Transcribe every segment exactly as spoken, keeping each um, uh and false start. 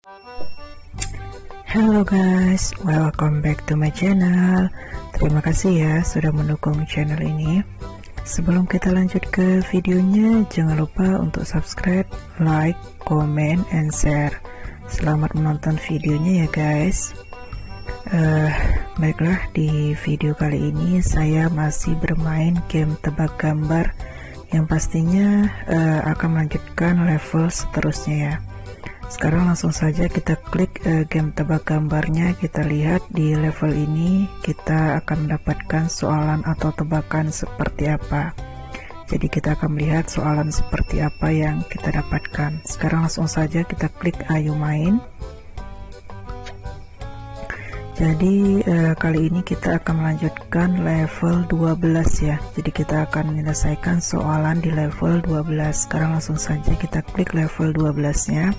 Halo guys, welcome back to my channel. Terima kasih ya sudah mendukung channel ini. Sebelum kita lanjut ke videonya, jangan lupa untuk subscribe, like, comment, and share. Selamat menonton videonya ya guys. uh, Baiklah, di video kali ini saya masih bermain game tebak gambar yang pastinya uh, akan melanjutkan level seterusnya ya. Sekarang langsung saja kita klik uh, game tebak gambarnya. Kita lihat di level ini kita akan mendapatkan soalan atau tebakan seperti apa. Jadi kita akan melihat soalan seperti apa yang kita dapatkan. Sekarang langsung saja kita klik ayo main. Jadi uh, kali ini kita akan melanjutkan level dua belas ya. Jadi kita akan menyelesaikan soalan di level dua belas. Sekarang langsung saja kita klik level dua belas nya.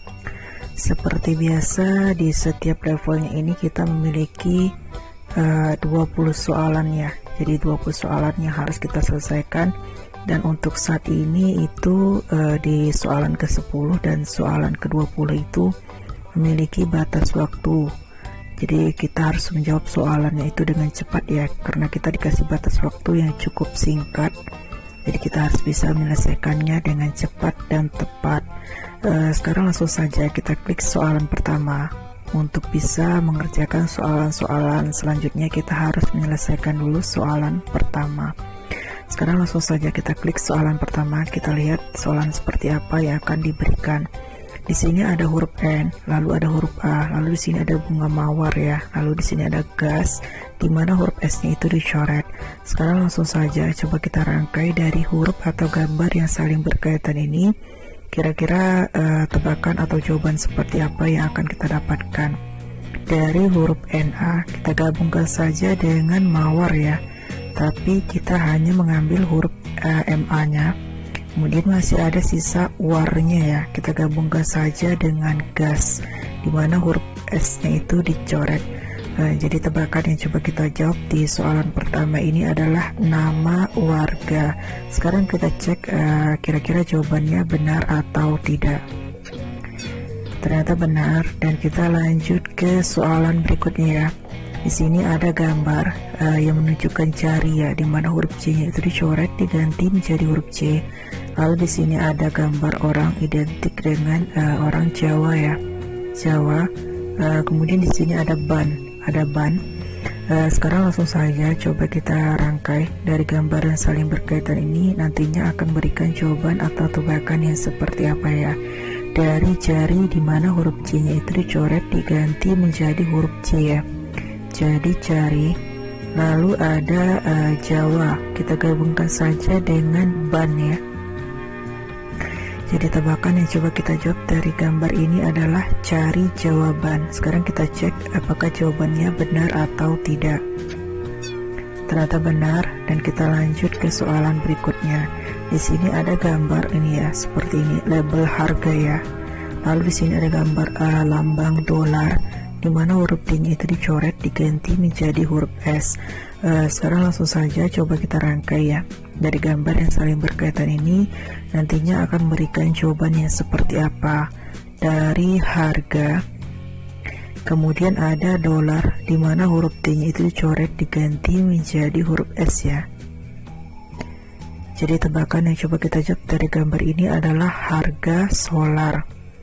Seperti biasa di setiap levelnya ini kita memiliki uh, dua puluh soalan ya. Jadi dua puluh soalan yang harus kita selesaikan. Dan untuk saat ini itu uh, di soalan ke sepuluh dan soalan ke dua puluh itu memiliki batas waktu. Jadi kita harus menjawab soalannya itu dengan cepat ya, karena kita dikasih batas waktu yang cukup singkat. Jadi kita harus bisa menyelesaikannya dengan cepat dan tepat. Uh, sekarang langsung saja kita klik soalan pertama. Untuk bisa mengerjakan soalan-soalan selanjutnya kita harus menyelesaikan dulu soalan pertama. Sekarang langsung saja kita klik soalan pertama. Kita lihat soalan seperti apa yang akan diberikan. Di sini ada huruf N, lalu ada huruf A, lalu di sini ada bunga mawar ya, lalu di sini ada gas, di mana huruf S-nya itu dicoret. Sekarang langsung saja coba kita rangkai dari huruf atau gambar yang saling berkaitan ini. Kira-kira uh, tebakan atau jawaban seperti apa yang akan kita dapatkan. Dari huruf N A kita gabungkan saja dengan mawar ya, tapi kita hanya mengambil huruf uh, M A nya. Kemudian masih ada sisa warnya ya, kita gabungkan saja dengan gas, dimana huruf S-nya itu dicoret. Nah, jadi tebakan yang coba kita jawab di soalan pertama ini adalah nama warga. Sekarang kita cek uh, kira-kira jawabannya benar atau tidak. Ternyata benar, dan kita lanjut ke soalan berikutnya ya. Di sini ada gambar uh, yang menunjukkan jari ya, dimana huruf C-nya itu dicoret diganti menjadi huruf C. Lalu di sini ada gambar orang identik dengan uh, orang Jawa ya, Jawa. Uh, kemudian di sini ada ban, ada ban. Uh, sekarang langsung saja coba kita rangkai dari gambar yang saling berkaitan ini. Nantinya akan berikan jawaban atau tebakan yang seperti apa ya. Dari jari dimana huruf C-nya itu dicoret diganti menjadi huruf C ya. Jadi jari. Lalu ada uh, Jawa. Kita gabungkan saja dengan ban ya. Jadi tebakan yang coba kita jawab dari gambar ini adalah cari jawaban. Sekarang kita cek apakah jawabannya benar atau tidak. Ternyata benar, dan kita lanjut ke soalan berikutnya. Di sini ada gambar ini ya, seperti ini, label harga ya. Lalu di sini ada gambar uh, lambang dolar, di mana huruf D-nya itu dicoret diganti menjadi huruf S. Uh, sekarang langsung saja coba kita rangkai ya. Dari gambar yang saling berkaitan ini nantinya akan memberikan jawaban yang seperti apa. Dari harga, kemudian ada dolar, di mana huruf D-nya itu dicoret diganti menjadi huruf S ya. Jadi tebakan yang coba kita jawab dari gambar ini adalah harga solar.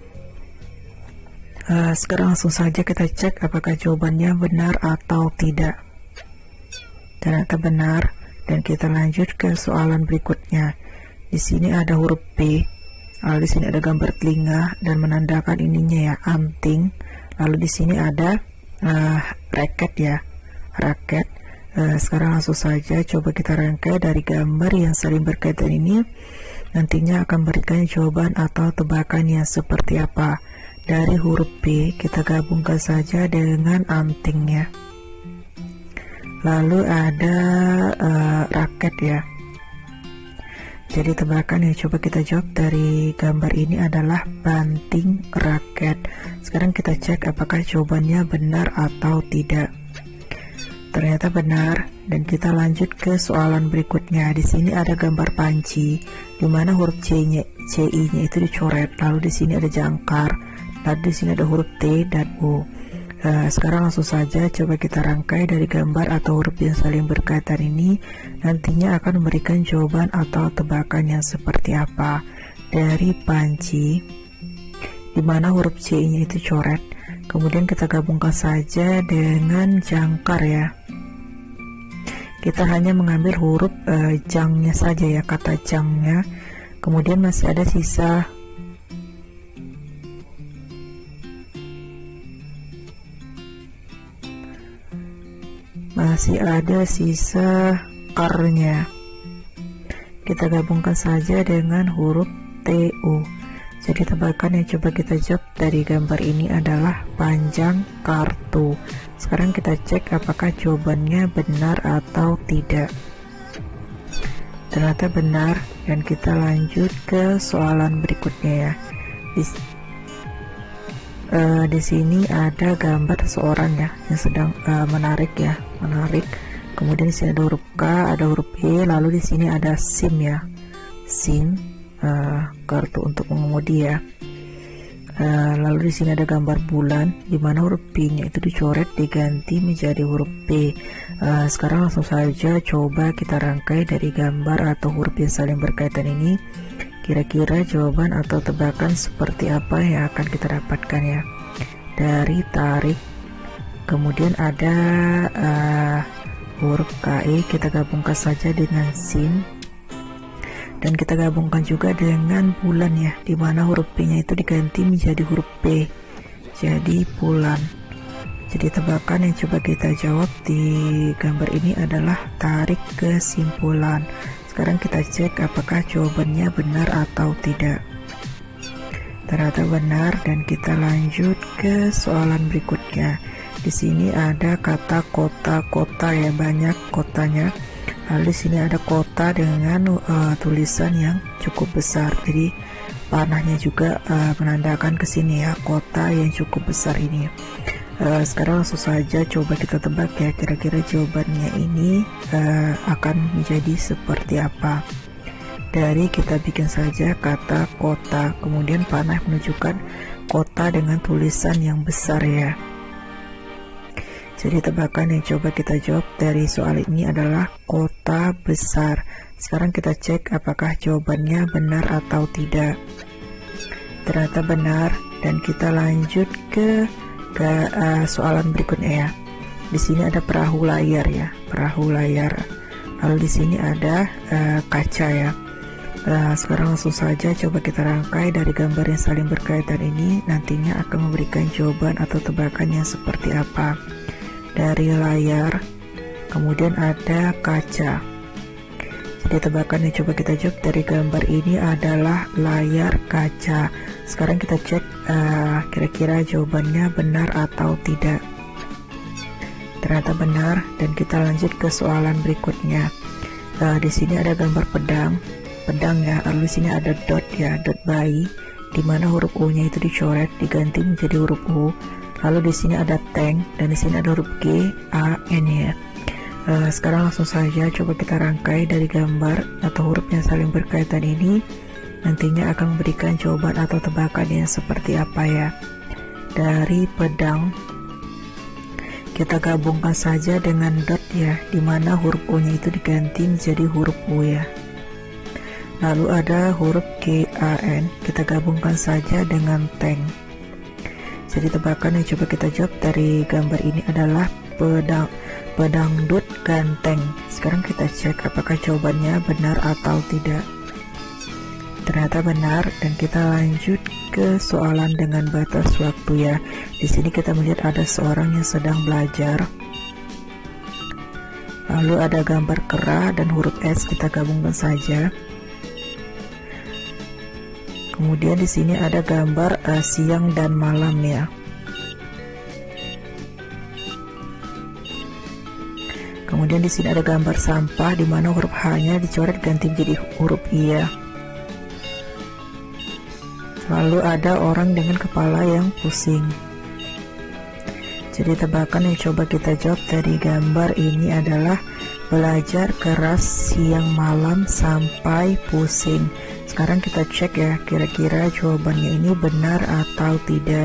Uh, sekarang langsung saja kita cek apakah jawabannya benar atau tidak. Ternyata benar, dan kita lanjut ke soalan berikutnya. Di sini ada huruf B, lalu di sini ada gambar telinga dan menandakan ininya ya, anting. Lalu di sini ada uh, raket ya, raket. Uh, sekarang langsung saja coba kita rangkai dari gambar yang saling berkaitan ini. Nantinya akan berikan jawaban atau tebakan yang seperti apa. Dari huruf B kita gabungkan saja dengan antingnya. Lalu ada uh, raket ya. Jadi tebakan yang coba kita jawab dari gambar ini adalah banting raket. Sekarang kita cek apakah jawabannya benar atau tidak. Ternyata benar, dan kita lanjut ke soalan berikutnya. Di sini ada gambar panci, di mana huruf C-nya, C I-nya itu dicoret. Lalu di sini ada jangkar, lalu di sini ada huruf T dan U. Nah, sekarang langsung saja coba kita rangkai dari gambar atau huruf yang saling berkaitan ini, nantinya akan memberikan jawaban atau tebakan yang seperti apa. Dari panci, dimana huruf C-nya itu coret, kemudian kita gabungkan saja dengan jangkar ya. Kita hanya mengambil huruf uh, jangnya saja ya, kata jangnya, kemudian masih ada sisa masih ada sisa karnya. Kita gabungkan saja dengan huruf T U. Jadi tebakan yang coba kita jawab dari gambar ini adalah panjang kartu. Sekarang kita cek apakah jawabannya benar atau tidak. Ternyata benar, dan kita lanjut ke soalan berikutnya ya. Di, uh, di sini ada gambar seseorang ya yang sedang uh, menarik ya, menarik. Kemudian di sini ada huruf K, ada huruf E, lalu di sini ada SIM ya, SIM, uh, kartu untuk mengemudi ya. Uh, lalu di sini ada gambar bulan, di mana huruf P-nya itu dicoret diganti menjadi huruf P. Uh, sekarang langsung saja coba kita rangkai dari gambar atau huruf yang saling berkaitan ini. Kira-kira jawaban atau tebakan seperti apa yang akan kita dapatkan ya. Dari tarik, kemudian ada uh, huruf K E, kita gabungkan saja dengan SIM. Dan kita gabungkan juga dengan bulan ya, dimana huruf P-nya itu diganti menjadi huruf P, jadi bulan. Jadi tebakan yang coba kita jawab di gambar ini adalah tarik kesimpulan. Sekarang kita cek apakah jawabannya benar atau tidak. Ternyata benar, dan kita lanjut ke soalan berikutnya. Di sini ada kata kota-kota ya, banyak kotanya. Lalu di sini ada kota dengan uh, tulisan yang cukup besar. Jadi panahnya juga uh, menandakan ke sini ya, kota yang cukup besar ini. Uh, sekarang langsung saja coba kita tebak ya, kira-kira jawabannya ini uh, akan menjadi seperti apa. Dari kita bikin saja kata kota, kemudian panah menunjukkan kota dengan tulisan yang besar ya. Jadi tebakan yang coba kita jawab dari soal ini adalah kota besar. Sekarang kita cek apakah jawabannya benar atau tidak. Ternyata benar, dan kita lanjut ke, ke uh, soalan berikutnya ya. Di sini ada perahu layar ya, perahu layar. Lalu di sini ada uh, kaca ya. Uh, sekarang langsung saja coba kita rangkai dari gambar yang saling berkaitan ini, nantinya akan memberikan jawaban atau tebakan yang seperti apa. Dari layar, kemudian ada kaca. Jadi tebakan yang coba kita jawab dari gambar ini adalah layar kaca. Sekarang kita cek uh, kira-kira jawabannya benar atau tidak. Ternyata benar, dan kita lanjut ke soalan berikutnya. Uh, di sini ada gambar pedang, pedang ya. Lalu di sini ada dot ya, dot bayi, di mana huruf U-nya itu dicoret diganti menjadi huruf U. Lalu di sini ada tank, dan di sini ada huruf G, A, N ya. Uh, sekarang langsung saja coba kita rangkai dari gambar atau huruf yang saling berkaitan ini, nantinya akan memberikan jawaban atau tebakan yang seperti apa ya. Dari pedang, kita gabungkan saja dengan dot ya, dimana huruf U-nya itu diganti menjadi huruf U ya. Lalu ada huruf G, A, N, kita gabungkan saja dengan tank. Jadi tebakan yang coba kita jawab dari gambar ini adalah pedang, pedangdut ganteng. Sekarang kita cek apakah jawabannya benar atau tidak. Ternyata benar, dan kita lanjut ke soalan dengan batas waktu ya. Di sini kita melihat ada seorang yang sedang belajar. Lalu ada gambar kera dan huruf S, kita gabungkan saja. Kemudian di sini ada gambar uh, siang dan malam ya. Kemudian di sini ada gambar sampah, di mana huruf H-nya dicoret ganti menjadi huruf I ya. Lalu ada orang dengan kepala yang pusing. Jadi tebakan yang coba kita jawab dari gambar ini adalah belajar keras siang malam sampai pusing. Sekarang kita cek ya, kira-kira jawabannya ini benar atau tidak.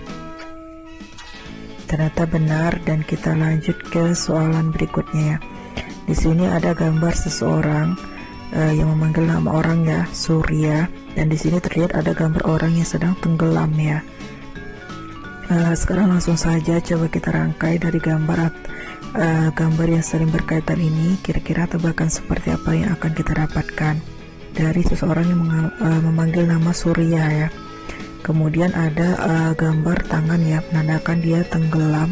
Ternyata benar, dan kita lanjut ke soalan berikutnya ya. Di sini ada gambar seseorang uh, yang memanggil nama orang ya, Surya, dan di sini terlihat ada gambar orang yang sedang tenggelam ya. Uh, sekarang langsung saja coba kita rangkai dari gambar uh, gambar yang saling berkaitan ini. Kira-kira tebakan seperti apa yang akan kita dapatkan dari seseorang yang uh, memanggil nama Surya ya. Kemudian ada uh, gambar tangan ya, menandakan dia tenggelam.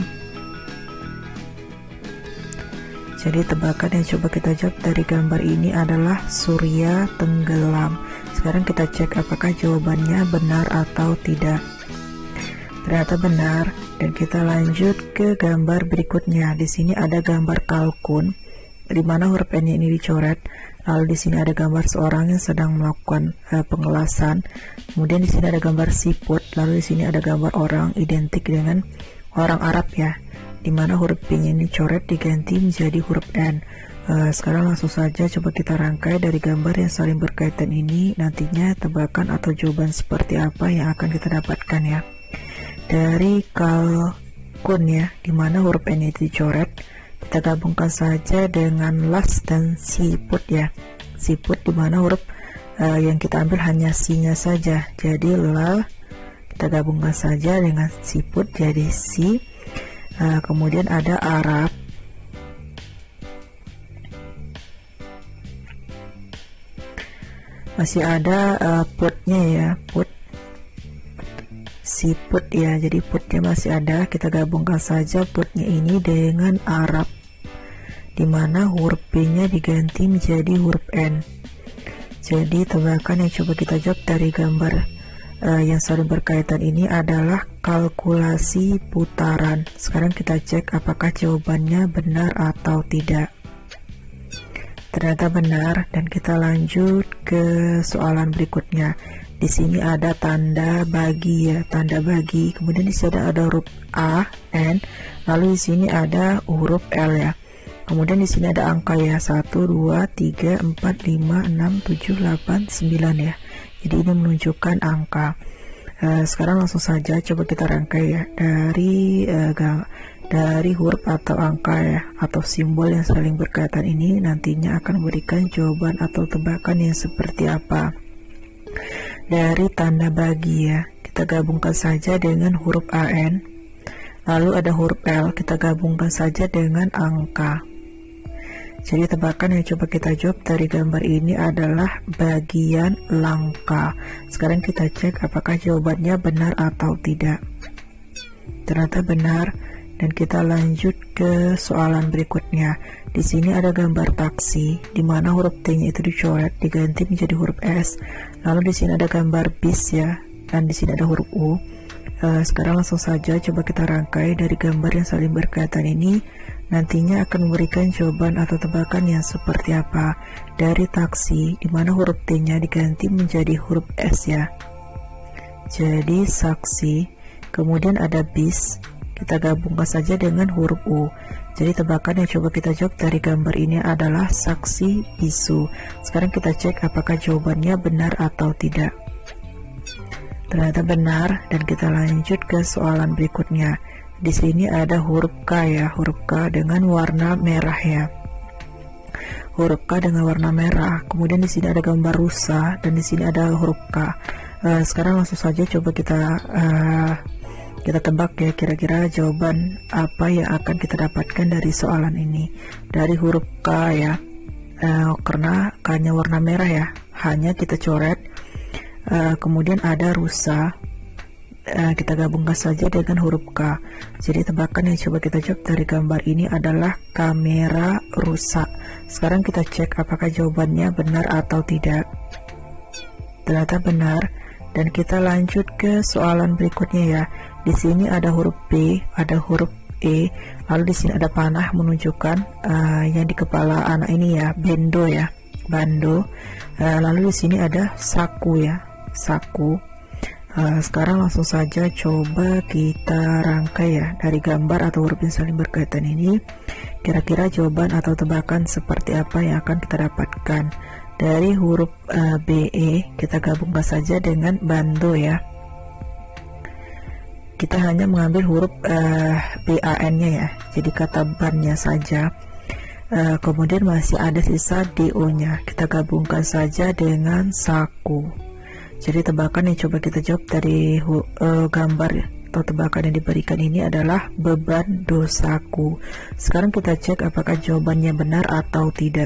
Jadi tebakan yang coba kita jawab dari gambar ini adalah Surya tenggelam. Sekarang kita cek apakah jawabannya benar atau tidak. Ternyata benar, dan kita lanjut ke gambar berikutnya. Di sini ada gambar kalkun, di mana huruf N ini dicoret. Lalu di sini ada gambar seorang yang sedang melakukan uh, pengelasan. Kemudian di sini ada gambar siput. Lalu di sini ada gambar orang identik dengan orang Arab ya, di mana huruf P-nya ini dicoret diganti menjadi huruf N. Uh, sekarang langsung saja coba kita rangkai dari gambar yang saling berkaitan ini. Nantinya tebakan atau jawaban seperti apa yang akan kita dapatkan ya. Dari kalkun ya, dimana huruf N itu dicoret, kita gabungkan saja dengan las dan siput ya. Siput dimana huruf uh, yang kita ambil hanya si-nya saja, jadi la, kita gabungkan saja dengan siput jadi si. Uh, kemudian ada Arab, masih ada uh, putnya ya, put, siput ya, jadi putnya masih ada. Kita gabungkan saja putnya ini dengan Arab, dimana huruf P-nya diganti menjadi huruf N. Jadi tebakan yang coba kita jawab dari gambar uh, yang saling berkaitan ini adalah kalkulasi putaran. Sekarang kita cek apakah jawabannya benar atau tidak. Ternyata benar, dan kita lanjut ke soalan berikutnya. Di sini ada tanda bagi ya, tanda bagi. Kemudian di sini ada huruf A, N, lalu di sini ada huruf L ya. Kemudian di sini ada angka ya, satu, dua, tiga, empat, lima, enam, tujuh, delapan, sembilan ya. Jadi ini menunjukkan angka. Uh, sekarang langsung saja coba kita rangkai ya, dari uh, dari huruf atau angka ya, atau simbol yang saling berkaitan ini nantinya akan memberikan jawaban atau tebakan yang seperti apa. Dari tanda bagi ya, kita gabungkan saja dengan huruf A N, lalu ada huruf L, kita gabungkan saja dengan angka. Jadi tebakan yang coba kita jawab dari gambar ini adalah bagian langka. Sekarang kita cek apakah jawabannya benar atau tidak. Ternyata benar, dan kita lanjut ke soalan berikutnya. Di sini ada gambar taksi, di mana huruf T-nya itu dicoret diganti menjadi huruf S. Lalu di sini ada gambar bis ya, dan di sini ada huruf U. Uh, sekarang langsung saja coba kita rangkai dari gambar yang saling berkaitan ini. Nantinya akan memberikan jawaban atau tebakan yang seperti apa. Dari taksi, di mana huruf T-nya diganti menjadi huruf S ya. Jadi saksi. Kemudian ada bis, kita gabungkan saja dengan huruf U. Jadi tebakan yang coba kita jawab dari gambar ini adalah saksi bisu. Sekarang kita cek apakah jawabannya benar atau tidak. Ternyata benar, dan kita lanjut ke soalan berikutnya. Di sini ada huruf K ya, huruf K dengan warna merah ya. Huruf K dengan warna merah. Kemudian di sini ada gambar rusa, dan di sini ada huruf K. Uh, sekarang langsung saja coba kita uh, kita tebak ya, kira-kira jawaban apa yang akan kita dapatkan dari soalan ini. Dari huruf K ya, uh, karena K-nya warna merah ya, hanya kita coret. Uh, kemudian ada rusa, uh, kita gabungkan saja dengan huruf K. Jadi tebakan yang coba kita jawab dari gambar ini adalah kamera rusak. Sekarang kita cek apakah jawabannya benar atau tidak. Ternyata benar, dan kita lanjut ke soalan berikutnya ya. Di sini ada huruf P, ada huruf E, lalu di sini ada panah menunjukkan uh, yang di kepala anak ini ya, bendo ya, bando. Uh, lalu di sini ada saku ya, saku. Uh, sekarang langsung saja coba kita rangkai ya dari gambar atau huruf yang saling berkaitan ini. Kira-kira jawaban atau tebakan seperti apa yang akan kita dapatkan. Dari huruf uh, B E kita gabungkan saja dengan bando ya. Kita hanya mengambil huruf uh, B A N-nya ya, jadi kata bannya saja. Uh, kemudian masih ada sisa D O-nya, kita gabungkan saja dengan saku. Jadi tebakan yang coba kita jawab dari uh, gambar atau tebakan yang diberikan ini adalah beban dosaku. Sekarang kita cek apakah jawabannya benar atau tidak.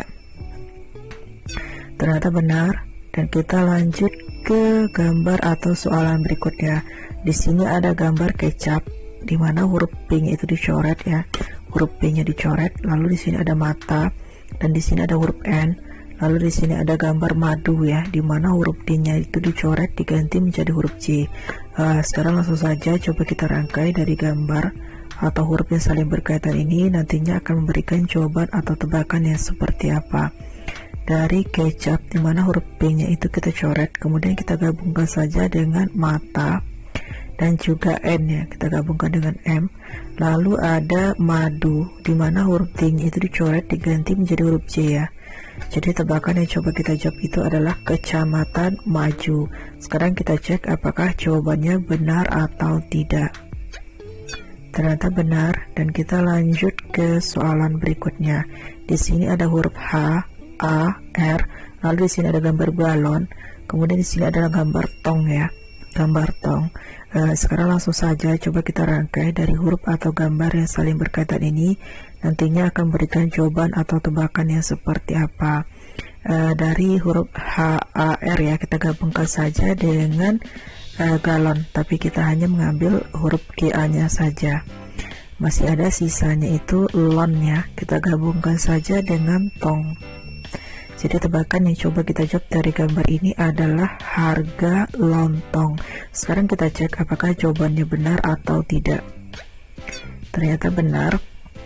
Ternyata benar, dan kita lanjut ke gambar atau soalan berikutnya. Di sini ada gambar kecap, di mana huruf P-nya itu dicoret ya. Huruf P-nya dicoret, lalu di sini ada mata, dan di sini ada huruf N, lalu di sini ada gambar madu ya, di mana huruf D-nya itu dicoret diganti menjadi huruf J. Uh, sekarang langsung saja coba kita rangkai dari gambar atau huruf yang saling berkaitan ini, nantinya akan memberikan jawaban atau tebakan yang seperti apa. Dari kecap, di mana huruf P-nya itu kita coret, kemudian kita gabungkan saja dengan mata, dan juga N ya, kita gabungkan dengan M. Lalu ada madu, di mana huruf D-nya itu dicoret diganti menjadi huruf J ya. Jadi tebakan yang coba kita jawab itu adalah Kecamatan Maju. Sekarang kita cek apakah jawabannya benar atau tidak. Ternyata benar, dan kita lanjut ke soalan berikutnya. Di sini ada huruf H, A, R, lalu di sini ada gambar balon, kemudian di sini ada gambar tong ya, gambar tong. Uh, sekarang langsung saja coba kita rangkai dari huruf atau gambar yang saling berkaitan ini, nantinya akan memberikan jawaban atau tebakan yang seperti apa. Uh, dari huruf H, A, R ya, kita gabungkan saja dengan uh, galon, tapi kita hanya mengambil huruf G A-nya saja. Masih ada sisanya itu lon ya, kita gabungkan saja dengan tong. Jadi tebakan yang coba kita jawab dari gambar ini adalah harga lontong. Sekarang kita cek apakah jawabannya benar atau tidak. Ternyata benar.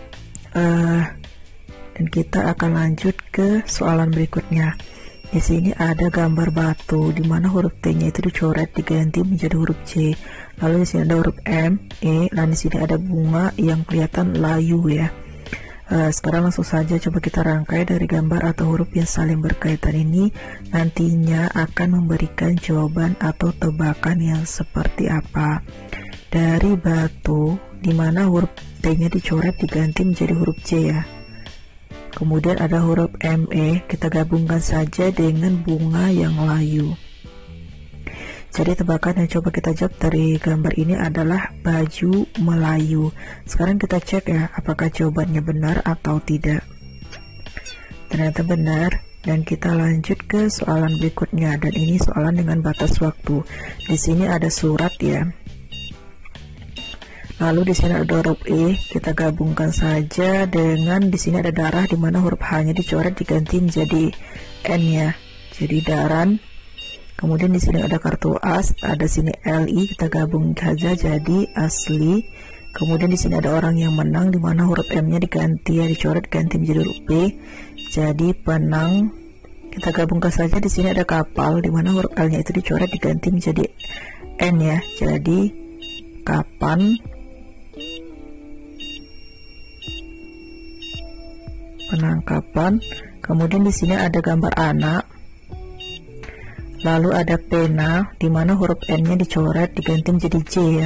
Uh, dan kita akan lanjut ke soalan berikutnya. Di sini ada gambar batu, di mana huruf T-nya itu dicoret diganti menjadi huruf J. Lalu di sini ada huruf M, E, dan di sini ada bunga yang kelihatan layu ya. Uh, sekarang langsung saja coba kita rangkai dari gambar atau huruf yang saling berkaitan ini, nantinya akan memberikan jawaban atau tebakan yang seperti apa. Dari batu, di mana huruf T-nya dicoret diganti menjadi huruf J ya. Kemudian ada huruf M E, kita gabungkan saja dengan bunga yang layu. Jadi tebakan yang coba kita jawab dari gambar ini adalah baju Melayu. Sekarang kita cek ya, apakah jawabannya benar atau tidak. Ternyata benar, dan kita lanjut ke soalan berikutnya, dan ini soalan dengan batas waktu. Di sini ada surat ya. Lalu di sini ada huruf E, kita gabungkan saja dengan di sini ada darah, di mana huruf H-nya dicoret diganti menjadi N ya. Jadi daran. Kemudian di sini ada kartu as, ada sini L I, kita gabung saja jadi asli. Kemudian di sini ada orang yang menang, di mana huruf M-nya diganti ya, dicoret ganti menjadi huruf P, jadi penang. Kita gabungkan saja di sini ada kapal, di mana huruf L-nya itu dicoret diganti menjadi N ya, jadi kapan. Penangkapan. Kemudian di sini ada gambar anak. Lalu ada pena, di mana huruf N-nya dicoret diganti menjadi J ya.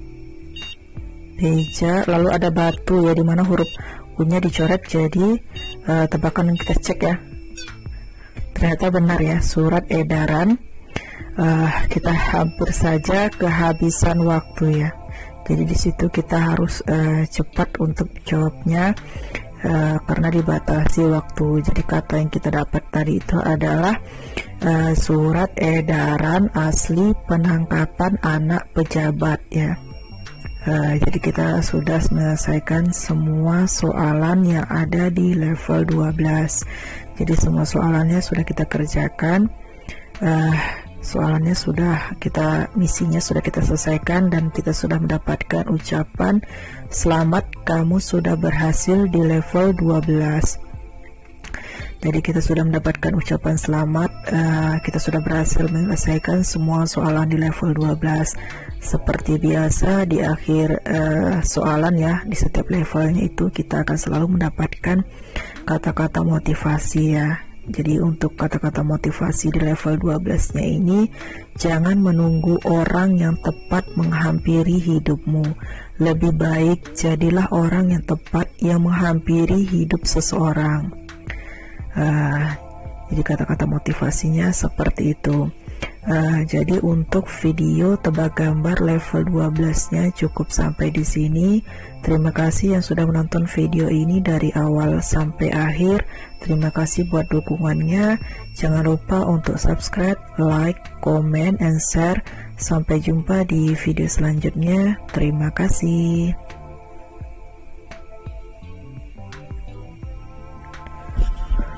Beja. Lalu ada batu ya, di mana huruf U-nya dicoret jadi uh, tebakan yang kita cek ya. Ternyata benar ya, surat edaran. Uh, kita hampir saja kehabisan waktu ya. Jadi di situ kita harus uh, cepat untuk jawabnya. Uh, karena dibatasi waktu. Jadi kata yang kita dapat tadi itu adalah uh, surat edaran asli penangkapan anak pejabat ya. Uh, jadi kita sudah menyelesaikan semua soalan yang ada di level dua belas. Jadi semua soalannya sudah kita kerjakan. Uh, soalannya sudah kita, misinya sudah kita selesaikan, dan kita sudah mendapatkan ucapan selamat, kamu sudah berhasil di level dua belas. Jadi kita sudah mendapatkan ucapan selamat, uh, kita sudah berhasil menyelesaikan semua soalan di level dua belas. Seperti biasa di akhir uh, soalan ya, di setiap levelnya itu kita akan selalu mendapatkan kata-kata motivasi ya. Jadi untuk kata-kata motivasi di level dua belas nya ini, jangan menunggu orang yang tepat menghampiri hidupmu. Lebih baik jadilah orang yang tepat yang menghampiri hidup seseorang. uh, Jadi kata-kata motivasinya seperti itu. Uh, jadi untuk video tebak gambar level dua belas nya cukup sampai di sini. Terima kasih yang sudah menonton video ini dari awal sampai akhir. Terima kasih buat dukungannya. Jangan lupa untuk subscribe, like, comment, and share. Sampai jumpa di video selanjutnya. Terima kasih.